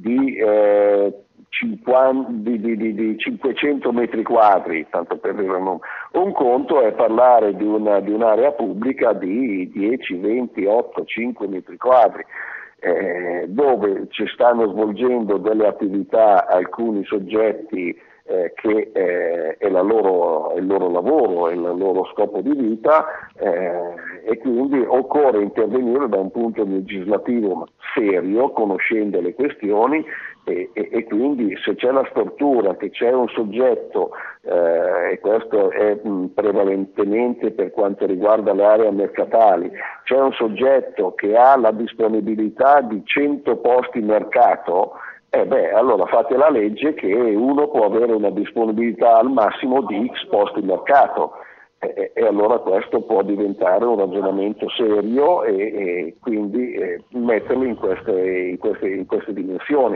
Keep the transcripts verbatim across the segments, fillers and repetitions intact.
di, eh, cinquanta, di, di, di, di cinquecento metri quadri, tanto per dire un, un conto è parlare di, una, di un'area pubblica di dieci, venti, otto, cinque metri quadri, eh, dove ci stanno svolgendo delle attività alcuni soggetti eh, che eh, è, la loro, è il loro lavoro, è il loro scopo di vita, eh, e quindi occorre intervenire da un punto legislativo serio, conoscendo le questioni, e, e, e quindi se c'è la stortura che c'è un soggetto, eh, e questo è mh, prevalentemente per quanto riguarda le aree mercatali, c'è un soggetto che ha la disponibilità di cento posti mercato, eh beh, allora fate la legge che uno può avere una disponibilità al massimo di X posti mercato, e, e allora questo può diventare un ragionamento serio e, e quindi eh, metterlo in queste, in, queste, in queste dimensioni.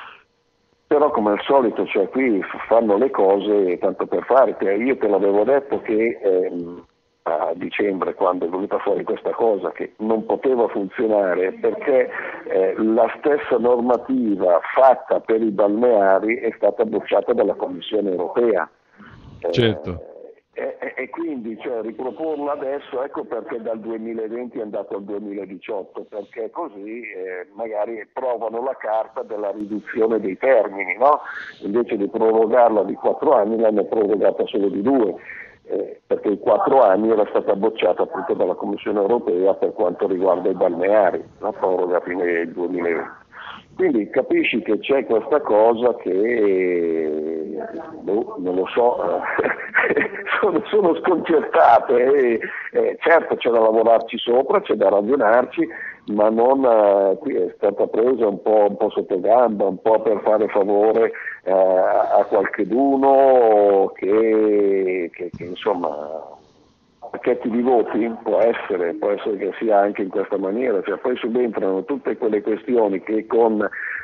Però come al solito, cioè qui fanno le cose tanto per fare. Io te l'avevo detto che ehm, a dicembre, quando è venuta fuori questa cosa, che non poteva funzionare perché eh, la stessa normativa fatta per i balneari è stata bocciata dalla Commissione europea. Certo. Eh, E, e quindi cioè, riproporla adesso, ecco perché dal duemilaventi è andato al duemiladiciotto, perché così eh, magari provano la carta della riduzione dei termini, no? Invece di prorogarla di quattro anni l'hanno prorogata solo di due, eh, perché i quattro anni era stata bocciata appunto dalla Commissione europea per quanto riguarda i balneari, la proroga fino al duemilaventi. Quindi capisci che c'è questa cosa che, boh, non lo so, sono, sono sconcertate, e, eh, certo c'è da lavorarci sopra, c'è da ragionarci, ma non, eh, qui è stata presa un po', un po' sotto gamba, un po' per fare favore eh, a qualcheduno che, che, che insomma... pacchetti di voti, può essere, può essere che sia anche in questa maniera, cioè poi subentrano tutte quelle questioni che con,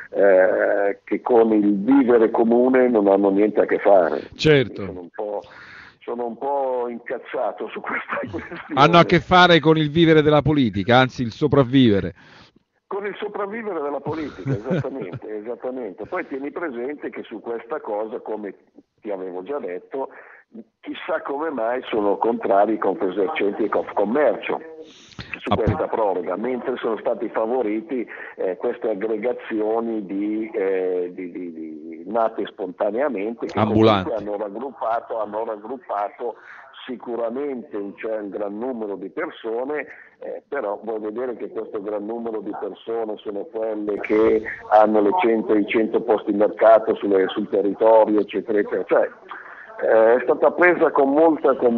eh, che con il vivere comune non hanno niente a che fare. Certo. Sono un po', sono un po' incazzato su questa questione. Hanno a che fare con il vivere della politica, anzi il sopravvivere. Con il sopravvivere della politica, esattamente, esattamente. Poi tieni presente che su questa cosa, come ti avevo già detto, chissà come mai sono contrari Confesercenti e Confcommercio su questa proroga, mentre sono stati favoriti eh, queste aggregazioni di, eh, di, di, di nate spontaneamente, che ambulanti. comunque hanno raggruppato, hanno raggruppato sicuramente un, cioè, un gran numero di persone, eh, però vuoi vedere che questo gran numero di persone sono quelle che hanno le cento, i cento posti mercato sulle, sul territorio, eccetera, eccetera. Cioè, eh, è stata presa con molta, con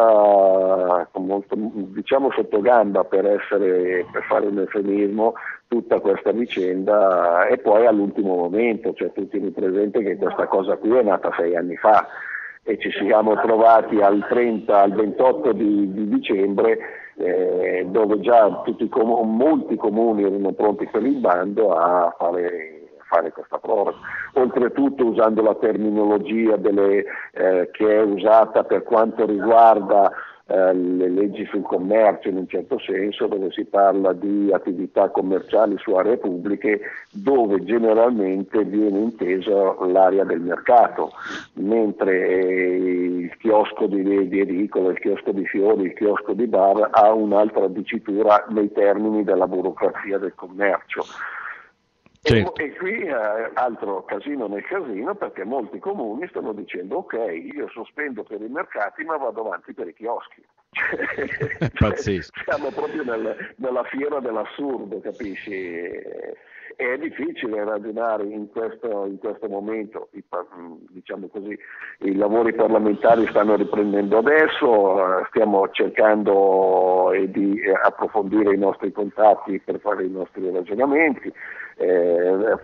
molta, con molto, diciamo sotto gamba, per essere, per fare un eufemismo, tutta questa vicenda, e poi all'ultimo momento, cioè tu tieni presente che questa cosa qui è nata sei anni fa, e ci siamo trovati al trenta, al ventotto di, di dicembre, eh, dove già tutti i com- molti comuni erano pronti per il bando a fare, a fare questa proroga. Oltretutto usando la terminologia delle, eh, che è usata per quanto riguarda eh, le leggi sul commercio, in un certo senso, dove si parla di attività commerciali su aree pubbliche, dove generalmente viene intesa l'area del mercato, mentre il chiosco di, di edicola, il chiosco di fiori, il chiosco di bar ha un'altra dicitura nei termini della burocrazia del commercio. Certo. E, e qui eh, altro casino nel casino, perché molti comuni stanno dicendo ok, io sospendo per i mercati ma vado avanti per i chioschi. È pazzesco. Siamo proprio nel, nella fiera dell'assurdo, capisci? E è difficile ragionare in questo, in questo momento, I, diciamo così, i lavori parlamentari stanno riprendendo adesso, stiamo cercando di approfondire i nostri contatti per fare i nostri ragionamenti. Eh,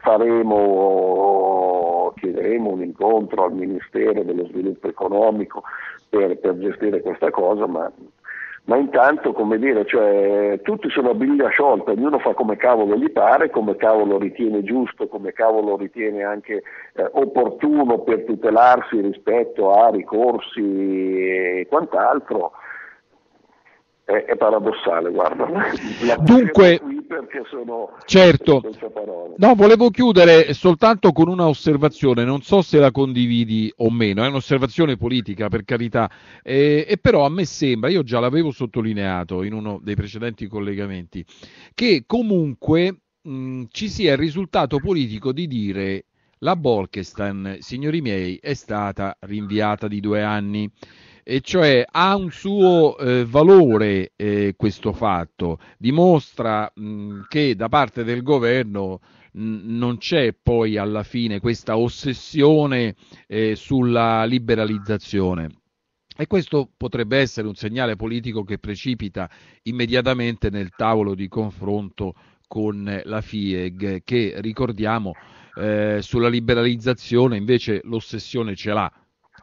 faremo, chiederemo un incontro al Ministero dello Sviluppo Economico per, per gestire questa cosa, ma, ma intanto, come dire, cioè, tutti sono a biglia sciolta, ognuno fa come cavolo gli pare, come cavolo ritiene giusto, come cavolo ritiene anche eh, opportuno per tutelarsi rispetto a ricorsi e quant'altro. è, è paradossale, guarda. La Dunque, qui perché sono certo, senza parole. no, volevo chiudere soltanto con una osservazione, non so se la condividi o meno, è un'osservazione politica per carità, eh, e però a me sembra, io già l'avevo sottolineato in uno dei precedenti collegamenti, che comunque mh, ci sia il risultato politico di dire la Bolkestein, signori miei, è stata rinviata di due anni. E cioè ha un suo eh, valore eh, questo fatto, dimostra mh, che da parte del governo mh, non c'è poi alla fine questa ossessione eh, sulla liberalizzazione. E questo potrebbe essere un segnale politico che precipita immediatamente nel tavolo di confronto con la F I E G, che ricordiamo eh, sulla liberalizzazione invece l'ossessione ce l'ha.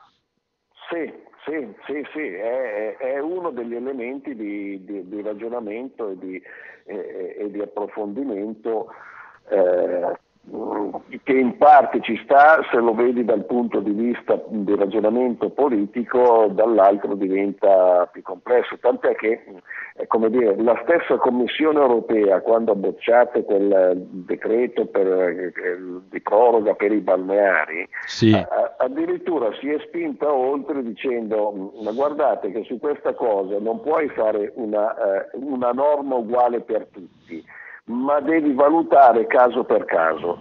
Sì, sì, sì, sì, è, è uno degli elementi di, di, di ragionamento e di, eh, e di approfondimento eh, che in parte ci sta se lo vedi dal punto di vista di ragionamento politico, dall'altro diventa più complesso, tant'è che è come dire, la stessa Commissione europea quando ha bocciato quel decreto per, eh, di proroga per i balneari, Sì. a, addirittura si è spinta oltre dicendo ma guardate che su questa cosa non puoi fare una, eh, una norma uguale per tutti, ma devi valutare caso per caso,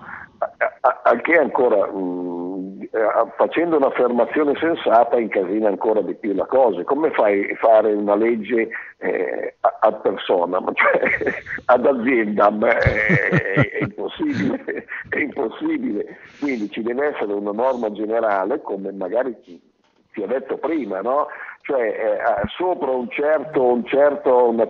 al che ancora mh, facendo un'affermazione sensata incasina ancora di più la cosa. Come fai a fare una legge eh, ad personam, cioè ad aziendam? È, è impossibile, è impossibile. Quindi ci deve essere una norma generale, come magari ti ho detto prima, no? Cioè eh, sopra un certo, un certo, una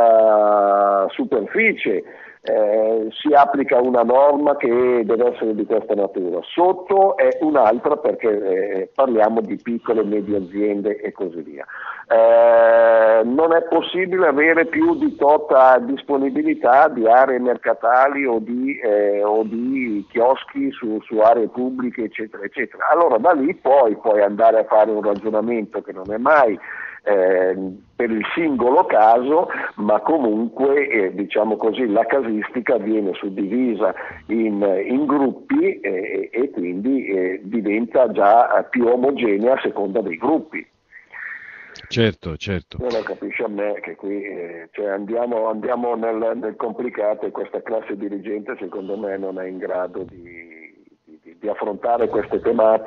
certa superficie eh, si applica una norma che deve essere di questa natura, sotto è un'altra perché eh, parliamo di piccole e medie aziende e così via. Eh, non è possibile avere più di tota disponibilità di aree mercatali o di, eh, o di chioschi su, su aree pubbliche eccetera eccetera. Allora da lì poi puoi andare a fare un ragionamento che non è mai Eh, per il singolo caso, ma comunque eh, diciamo così la casistica viene suddivisa in, in gruppi eh, e quindi eh, diventa già più omogenea a seconda dei gruppi. Certo, certo. Non lo capisce a me che qui eh, cioè andiamo, andiamo nel, nel complicato e questa classe dirigente secondo me non è in grado di di affrontare queste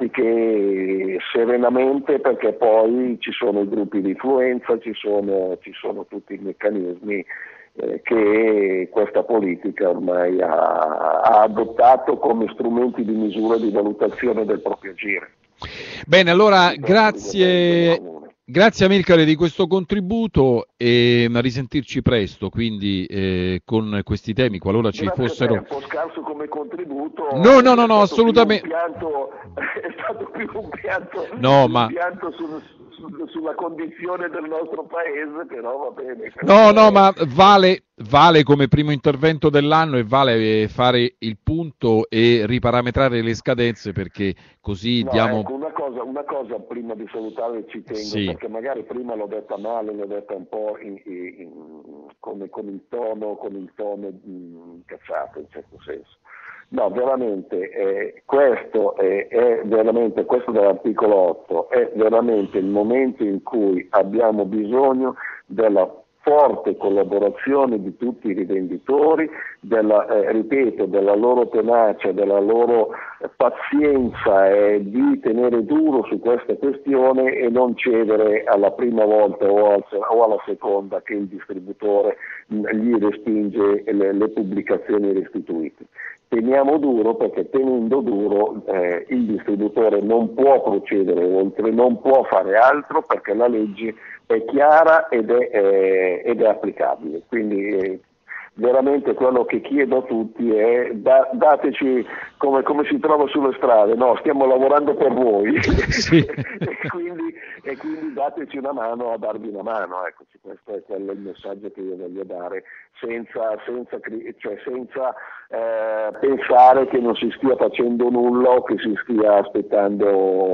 tematiche serenamente perché poi ci sono i gruppi di influenza, ci sono, ci sono tutti i meccanismi eh, che questa politica ormai ha, ha adottato come strumenti di misura e di valutazione del proprio agire. Bene, allora grazie, grazie Amilcare di questo contributo e a risentirci presto, quindi eh, con questi temi, qualora ci Grazie fossero... a te, un po' scarso come contributo. No, no, no, no, è assolutamente... Pianto, è stato più un pianto, no, un ma... pianto sul, sul, sulla condizione del nostro paese, però va bene. No, no, ma vale, vale come primo intervento dell'anno e vale fare il punto e riparametrare le scadenze perché così no, diamo... Ecco, una cosa, una cosa prima di salutare ci tengo, sì. Perché magari prima l'ho detta male, l'ho detta un po' in, in, in, con, con il tono, con il tono incazzato in certo senso. No, veramente, eh, questo è, è veramente, questo dell'articolo otto, è veramente il momento in cui abbiamo bisogno della forte collaborazione di tutti i rivenditori, della, eh, ripeto, della loro tenacia, della loro eh, pazienza e di tenere duro su questa questione e non cedere alla prima volta o, al, o alla seconda che il distributore mh, gli respinge le, le pubblicazioni restituite. Teniamo duro perché tenendo duro eh, il distributore non può procedere oltre, non può fare altro perché la legge è chiara ed è, eh, ed è applicabile. Quindi eh, veramente quello che chiedo a tutti è da, dateci come, come si trova sulle strade, no, stiamo lavorando per voi sì. e, quindi, e quindi dateci una mano a darvi una mano, eccoci, questo è quello il messaggio che io voglio dare, senza, senza, cioè senza eh, pensare che non si stia facendo nulla o che si stia aspettando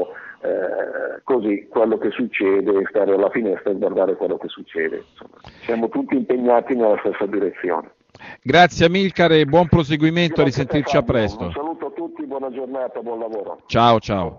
eh, così quello che succede, stare alla finestra e guardare quello che succede. Insomma, siamo tutti impegnati nella stessa direzione. Grazie Amilcare e buon proseguimento, a Grazie a te, risentirci a Fabio. presto. Un saluto a tutti, buona giornata, buon lavoro. Ciao ciao.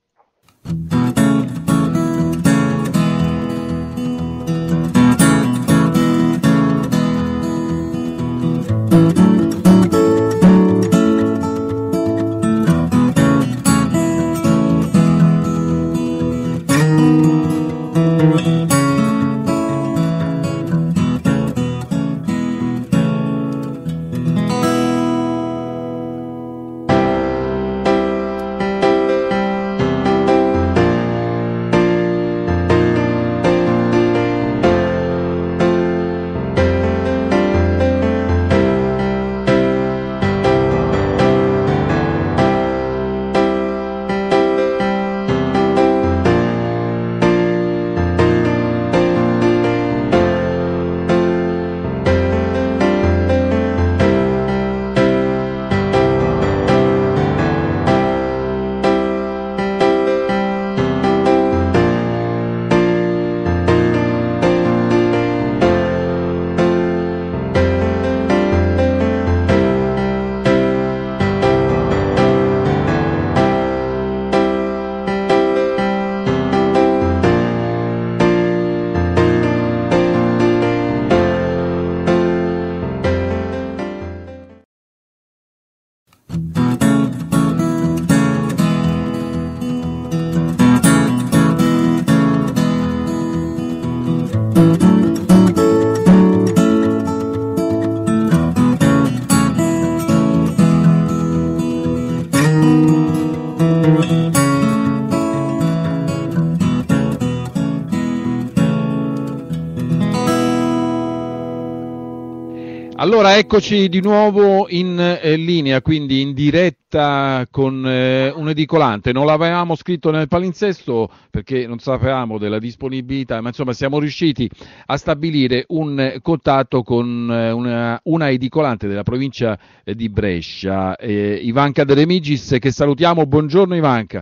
Allora eccoci di nuovo in eh, linea, quindi in diretta con eh, un edicolante. Non l'avevamo scritto nel palinsesto perché non sapevamo della disponibilità, ma insomma siamo riusciti a stabilire un eh, contatto con eh, una, una edicolante della provincia eh, di Brescia, eh, Ivanka De Remigis, che salutiamo. Buongiorno Ivanka.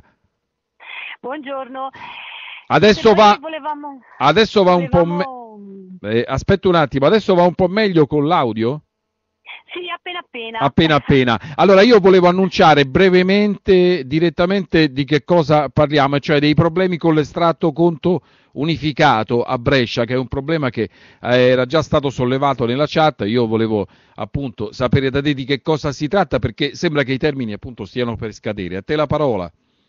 Buongiorno. Adesso va, volevamo, adesso va un volevamo... po' me... Eh, aspetta un attimo, adesso va un po' meglio con l'audio? Sì, appena appena. Appena appena. Allora io volevo annunciare brevemente, direttamente di che cosa parliamo, cioè dei problemi con l'estratto conto unificato a Brescia, che è un problema che era già stato sollevato nella chat. Io volevo appunto sapere da te di che cosa si tratta, perché sembra che i termini appunto stiano per scadere. A te la parola.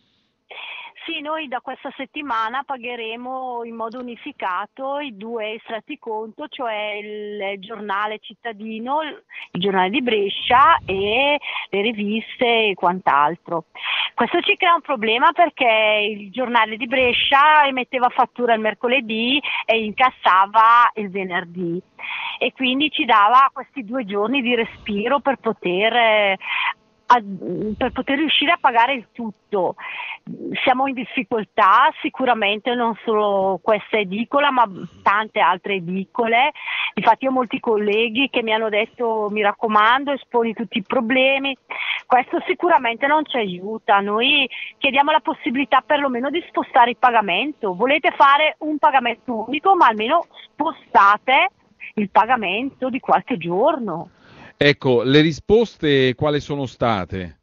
Sì, noi da questa settimana pagheremo in modo unificato i due estratti conto, cioè il giornale cittadino, il giornale di Brescia e le riviste e quant'altro. Questo ci crea un problema perché il giornale di Brescia emetteva fattura il mercoledì e incassava il venerdì e quindi ci dava questi due giorni di respiro per poter... A, per poter riuscire a pagare il tutto. Siamo in difficoltà, sicuramente non solo questa edicola ma tante altre edicole. Infatti ho molti colleghi che mi hanno detto mi raccomando esponi tutti i problemi. Questo sicuramente non ci aiuta. Noi chiediamo la possibilità perlomeno di spostare il pagamento. Volete fare un pagamento unico, ma almeno spostate il pagamento di qualche giorno. Ecco, le risposte quali sono state?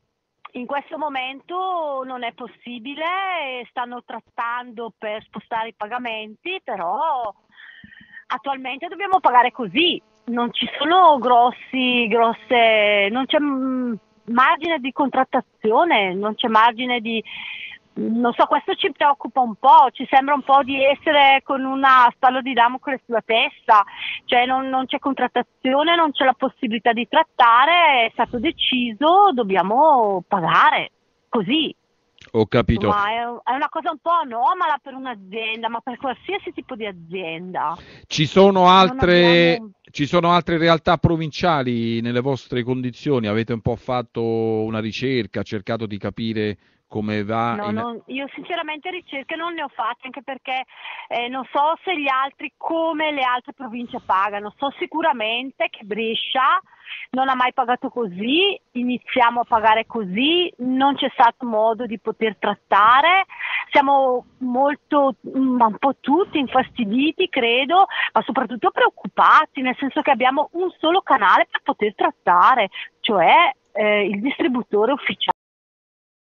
In questo momento non è possibile, stanno trattando per spostare i pagamenti, però attualmente dobbiamo pagare così, non ci sono grossi, grosse, non c'è margine di contrattazione, non c'è margine di... Non so, questo ci preoccupa un po', ci sembra un po' di essere con una spalla di Damocle sulla testa, cioè non, non c'è contrattazione, non c'è la possibilità di trattare, è stato deciso, dobbiamo pagare, così. Ho capito. Ma è, è una cosa un po' anomala per un'azienda, ma per qualsiasi tipo di azienda. Ci sono altre, abbiamo... ci sono altre realtà provinciali nelle vostre condizioni? Avete un po' fatto una ricerca, cercato di capire come va? No, in... non, io sinceramente ricerche non ne ho fatte, anche perché eh, non so se gli altri, come le altre province pagano. So sicuramente che Brescia non ha mai pagato così, iniziamo a pagare così, non c'è stato modo di poter trattare. siamo molto, un po' tutti infastiditi, credo, ma soprattutto preoccupati, nel senso che abbiamo un solo canale per poter trattare, cioè eh, il distributore ufficiale.